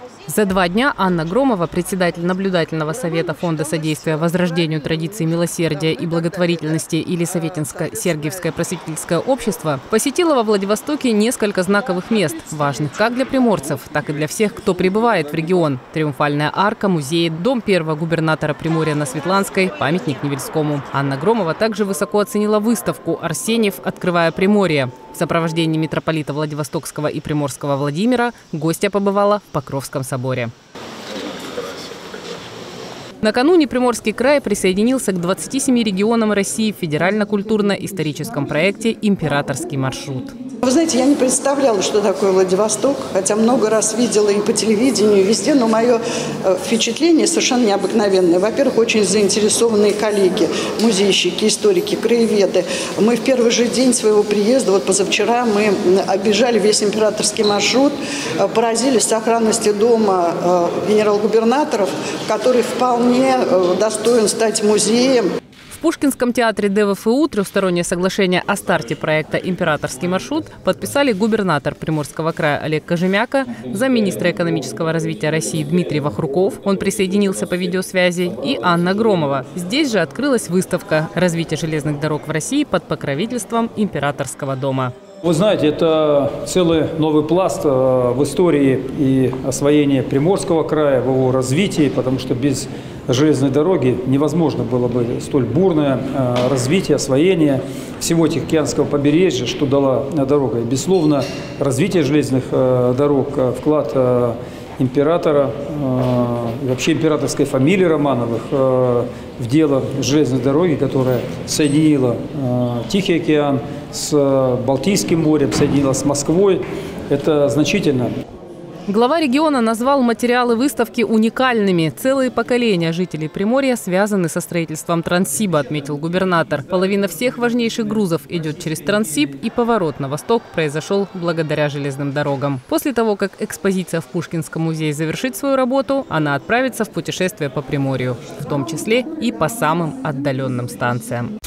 За 2 дня Анна Громова, председатель наблюдательного совета Фонда содействия возрождению традиций милосердия и благотворительности Елисаветинско-Сергиевское просветительское общество, посетила во Владивостоке несколько знаковых мест, важных как для приморцев, так и для всех, кто прибывает в регион. Триумфальная арка, музей, дом первого губернатора Приморья на Светланской, памятник Невельскому. Анна Громова также высоко оценила выставку «Арсеньев. Открывая Приморье». В сопровождении митрополита Владивостокского и Приморского Владимира гостья побывала в Покровском соборе. Накануне Приморский край присоединился к 27 регионам России в федерально-культурно-историческом проекте «Императорский маршрут». Вы знаете, я не представляла, что такое Владивосток, хотя много раз видела и по телевидению, и везде, но мое впечатление совершенно необыкновенное. Во-первых, очень заинтересованные коллеги, музейщики, историки, краеведы. Мы в первый же день своего приезда, вот позавчера, мы оббежали весь императорский маршрут, поразились сохранности дома генерал-губернаторов, который вполне достоин стать музеем. В Пушкинском театре ДВФУ трехстороннее соглашение о старте проекта «Императорский маршрут» подписали губернатор Приморского края Олег Кожемяка, замминистра экономического развития России Дмитрий Вахруков, он присоединился по видеосвязи, и Анна Громова. Здесь же открылась выставка «Развитие железных дорог в России под покровительством Императорского дома». Вы знаете, это целый новый пласт в истории и освоении Приморского края, в его развитии, потому что без железной дороги невозможно было бы столь бурное развитие, освоение всего Тихоокеанского побережья, что дала дорога. И, безусловно, развитие железных дорог, вклад императора, вообще императорской фамилии Романовых в дело железной дороги, которая соединила Тихий океан с Балтийским морем, соединила с Москвой, это значительно. Глава региона назвал материалы выставки уникальными. Целые поколения жителей Приморья связаны со строительством Транссиба, отметил губернатор. Половина всех важнейших грузов идет через Транссиб, и поворот на восток произошел благодаря железным дорогам. После того, как экспозиция в Пушкинском музее завершит свою работу, она отправится в путешествие по Приморью, в том числе и по самым отдаленным станциям.